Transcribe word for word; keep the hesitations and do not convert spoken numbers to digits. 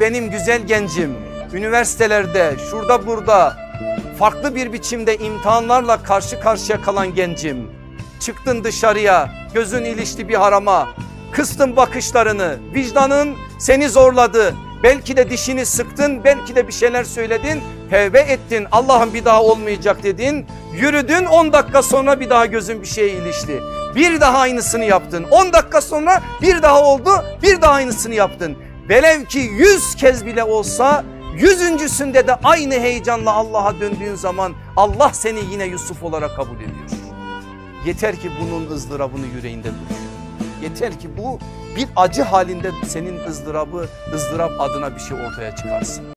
benim güzel gencim, üniversitelerde şurada burada farklı bir biçimde imtihanlarla karşı karşıya kalan gencim. Çıktın dışarıya, gözün ilişti bir harama, kıstın bakışlarını, vicdanın seni zorladı. Belki de dişini sıktın, belki de bir şeyler söyledin, tevbe ettin, Allah'ım bir daha olmayacak dedin. Yürüdün, on dakika sonra bir daha gözün bir şeye ilişti. Bir daha aynısını yaptın, on dakika sonra bir daha oldu, bir daha aynısını yaptın. Velev ki yüz kez bile olsa, yüzüncüsünde de aynı heyecanla Allah'a döndüğün zaman Allah seni yine Yusuf olarak kabul ediyor. Yeter ki bunun ızdırabını yüreğinde dur. Yeter ki bu bir acı halinde senin ızdırabı, ızdırap adına bir şey ortaya çıkarsın.